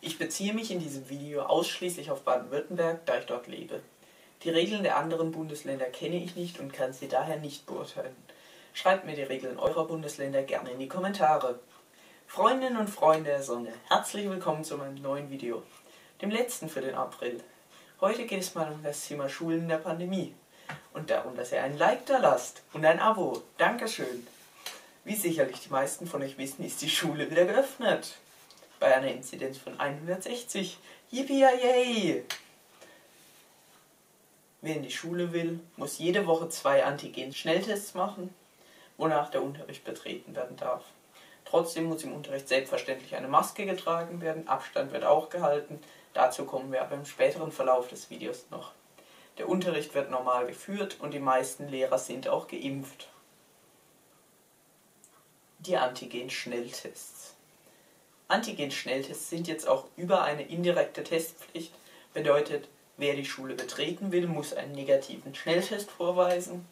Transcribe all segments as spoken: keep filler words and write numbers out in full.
Ich beziehe mich in diesem Video ausschließlich auf Baden-Württemberg, da ich dort lebe. Die Regeln der anderen Bundesländer kenne ich nicht und kann sie daher nicht beurteilen. Schreibt mir die Regeln eurer Bundesländer gerne in die Kommentare. Freundinnen und Freunde der Sonne, herzlich willkommen zu meinem neuen Video, dem letzten für den April. Heute geht es mal um das Thema Schulen in der Pandemie und darum, dass ihr ein Like da lasst und ein Abo. Dankeschön. Wie sicherlich die meisten von euch wissen, ist die Schule wieder geöffnet. Bei einer Inzidenz von hundertsechzig. Yippie-yay! Wer in die Schule will, muss jede Woche zwei Antigen-Schnelltests machen, wonach der Unterricht betreten werden darf. Trotzdem muss im Unterricht selbstverständlich eine Maske getragen werden, Abstand wird auch gehalten, dazu kommen wir aber im späteren Verlauf des Videos noch. Der Unterricht wird normal geführt und die meisten Lehrer sind auch geimpft. Die Antigen-Schnelltests. Antigen-Schnelltests sind jetzt auch über eine indirekte Testpflicht, bedeutet, wer die Schule betreten will, muss einen negativen Schnelltest vorweisen.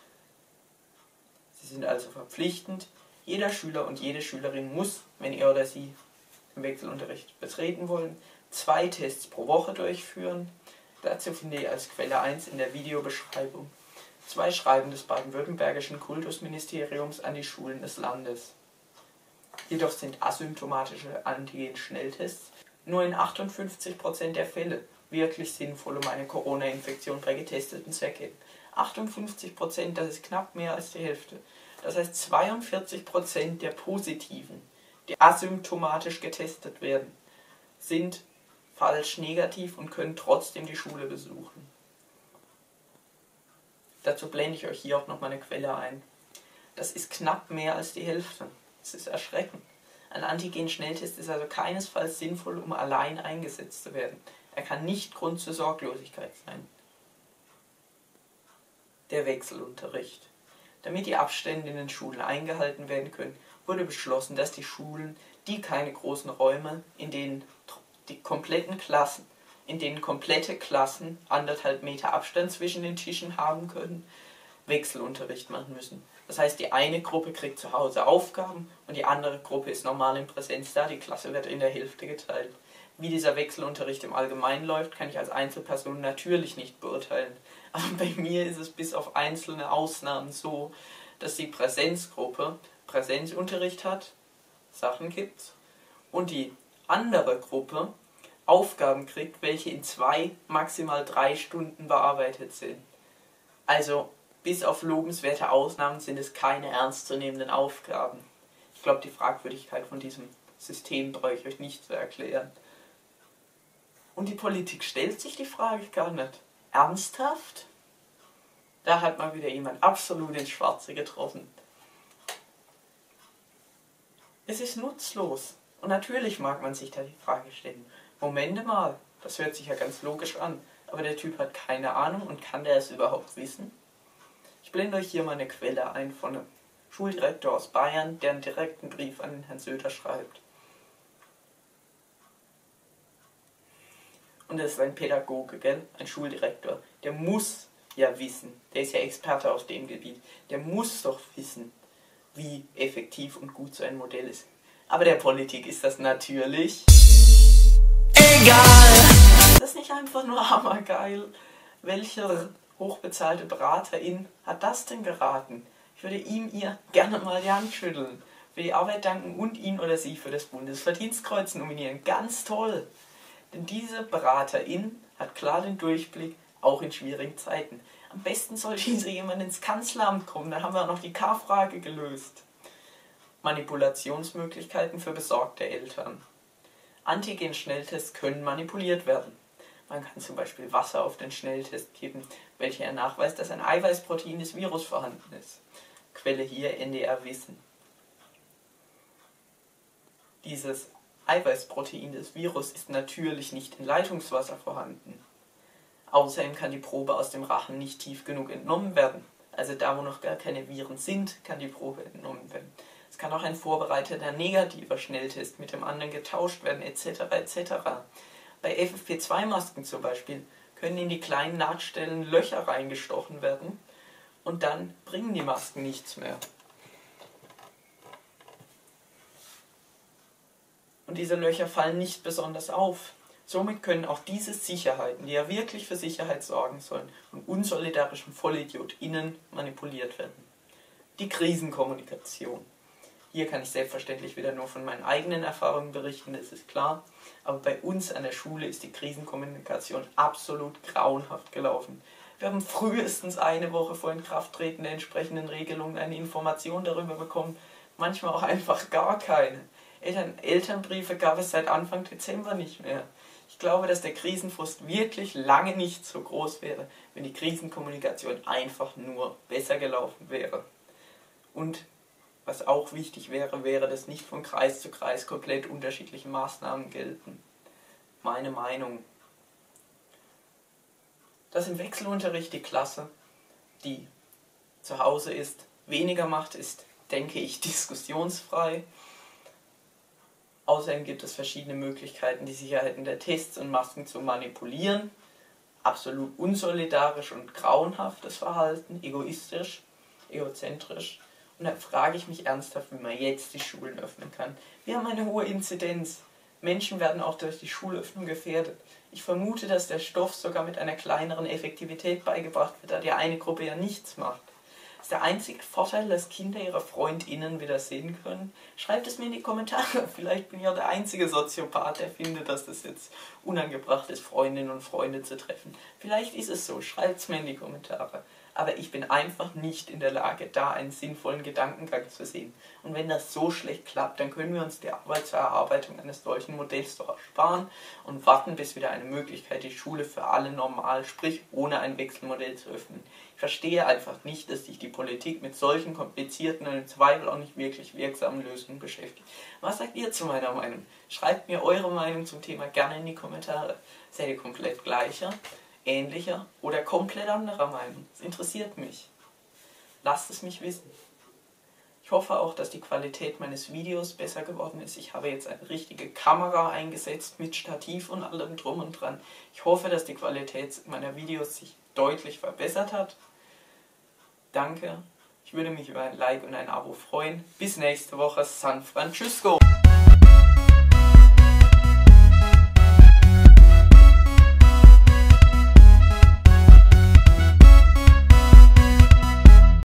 Sie sind also verpflichtend. Jeder Schüler und jede Schülerin muss, wenn er oder sie im Wechselunterricht betreten wollen, zwei Tests pro Woche durchführen. Dazu finde ich als Quelle eins in der Videobeschreibung zwei Schreiben des baden-württembergischen Kultusministeriums an die Schulen des Landes. Jedoch sind asymptomatische Antigen-Schnelltests nur in achtundfünfzig Prozent der Fälle wirklich sinnvoll, um eine Corona-Infektion bei Getesteten zu erkennen. achtundfünfzig Prozent, das ist knapp mehr als die Hälfte. Das heißt, zweiundvierzig Prozent der Positiven, die asymptomatisch getestet werden, sind falsch negativ und können trotzdem die Schule besuchen. Dazu blende ich euch hier auch noch mal eine Quelle ein. Das ist knapp mehr als die Hälfte. Das ist erschreckend. Ein Antigen-Schnelltest ist also keinesfalls sinnvoll, um allein eingesetzt zu werden. Er kann nicht Grund zur Sorglosigkeit sein. Der Wechselunterricht. Damit die Abstände in den Schulen eingehalten werden können, wurde beschlossen, dass die Schulen, die keine großen Räume, in denen die kompletten Klassen, in denen komplette Klassen anderthalb Meter Abstand zwischen den Tischen haben können, Wechselunterricht machen müssen. Das heißt, die eine Gruppe kriegt zu Hause Aufgaben und die andere Gruppe ist normal in Präsenz da, die Klasse wird in der Hälfte geteilt. Wie dieser Wechselunterricht im Allgemeinen läuft, kann ich als Einzelperson natürlich nicht beurteilen. Aber bei mir ist es bis auf einzelne Ausnahmen so, dass die Präsenzgruppe Präsenzunterricht hat, Sachen gibt, und die andere Gruppe Aufgaben kriegt, welche in zwei, maximal drei Stunden bearbeitet sind. Also bis auf lobenswerte Ausnahmen sind es keine ernstzunehmenden Aufgaben. Ich glaube, die Fragwürdigkeit von diesem System brauche ich euch nicht zu erklären. Und die Politik stellt sich die Frage gar nicht. Ernsthaft? Da hat mal wieder jemand absolut ins Schwarze getroffen. Es ist nutzlos. Und natürlich mag man sich da die Frage stellen. Moment mal, das hört sich ja ganz logisch an. Aber der Typ hat keine Ahnung und kann der es überhaupt wissen? Ich blende euch hier mal eine Quelle ein von einem Schuldirektor aus Bayern, der einen direkten Brief an den Herrn Söder schreibt. Und das ist ein Pädagoge, gell? Ein Schuldirektor. Der muss ja wissen, der ist ja Experte auf dem Gebiet, der muss doch wissen, wie effektiv und gut so ein Modell ist. Aber der Politik ist das natürlich egal. Ist das nicht einfach nur hammergeil? Welcher hochbezahlte Beraterin hat das denn geraten? Ich würde ihm ihr gerne mal die Hand schütteln, für die Arbeit danken und ihn oder sie für das Bundesverdienstkreuz nominieren. Ganz toll! Denn diese Beraterin hat klar den Durchblick, auch in schwierigen Zeiten. Am besten soll diese jemand ins Kanzleramt kommen, dann haben wir auch noch die K-Frage gelöst. Manipulationsmöglichkeiten für besorgte Eltern. Antigen-Schnelltests können manipuliert werden. Man kann zum Beispiel Wasser auf den Schnelltest geben, welcher nachweist, dass ein Eiweißprotein des Virus vorhanden ist. Quelle hier N D R Wissen. Dieses Eiweißprotein des Virus ist natürlich nicht in Leitungswasser vorhanden. Außerdem kann die Probe aus dem Rachen nicht tief genug entnommen werden. Also da, wo noch gar keine Viren sind, kann die Probe entnommen werden. Es kann auch ein vorbereiteter negativer Schnelltest mit dem anderen getauscht werden, et cetera et cetera. Bei F F P zwei Masken zum Beispiel können in die kleinen Nahtstellen Löcher reingestochen werden und dann bringen die Masken nichts mehr. und diese Löcher fallen nicht besonders auf. Somit können auch diese Sicherheiten, die ja wirklich für Sicherheit sorgen sollen, von unsolidarischen VollidiotInnen manipuliert werden. Die Krisenkommunikation. Hier kann ich selbstverständlich wieder nur von meinen eigenen Erfahrungen berichten, das ist klar. Aber bei uns an der Schule ist die Krisenkommunikation absolut grauenhaft gelaufen. Wir haben frühestens eine Woche vor Inkrafttreten der entsprechenden Regelungen eine Information darüber bekommen, manchmal auch einfach gar keine. Eltern Elternbriefe gab es seit Anfang Dezember nicht mehr. Ich glaube, dass der Krisenfrust wirklich lange nicht so groß wäre, wenn die Krisenkommunikation einfach nur besser gelaufen wäre. Und was auch wichtig wäre, wäre, dass nicht von Kreis zu Kreis komplett unterschiedliche Maßnahmen gelten. Meine Meinung. Dass im Wechselunterricht die Klasse, die zu Hause ist, weniger macht, ist, denke ich, diskussionsfrei. Außerdem gibt es verschiedene Möglichkeiten, die Sicherheiten der Tests und Masken zu manipulieren. Absolut unsolidarisch und grauenhaftes Verhalten, egoistisch, egozentrisch. Und da frage ich mich ernsthaft, wie man jetzt die Schulen öffnen kann. Wir haben eine hohe Inzidenz. Menschen werden auch durch die Schulöffnung gefährdet. Ich vermute, dass der Stoff sogar mit einer kleineren Effektivität beigebracht wird, da die eine Gruppe ja nichts macht. Ist der einzige Vorteil, dass Kinder ihre FreundInnen wieder sehen können? Schreibt es mir in die Kommentare. Vielleicht bin ich ja der einzige Soziopath, der findet, dass das jetzt unangebracht ist, Freundinnen und Freunde zu treffen. Vielleicht ist es so. Schreibt es mir in die Kommentare. Aber ich bin einfach nicht in der Lage, da einen sinnvollen Gedankengang zu sehen. Und wenn das so schlecht klappt, dann können wir uns die Arbeit zur Erarbeitung eines solchen Modells doch ersparen und warten, bis wieder eine Möglichkeit die Schule für alle normal, sprich ohne ein Wechselmodell zu öffnen. Ich verstehe einfach nicht, dass sich die Politik mit solchen komplizierten und im Zweifel auch nicht wirklich wirksamen Lösungen beschäftigt. Was sagt ihr zu meiner Meinung? Schreibt mir eure Meinung zum Thema gerne in die Kommentare. Seid ihr komplett gleicher, ähnlicher oder komplett anderer Meinung? Das interessiert mich. Lasst es mich wissen. Ich hoffe auch, dass die Qualität meines Videos besser geworden ist. Ich habe jetzt eine richtige Kamera eingesetzt mit Stativ und allem drum und dran. Ich hoffe, dass die Qualität meiner Videos sich deutlich verbessert hat. Danke. Ich würde mich über ein Like und ein Abo freuen. Bis nächste Woche. San Francisco.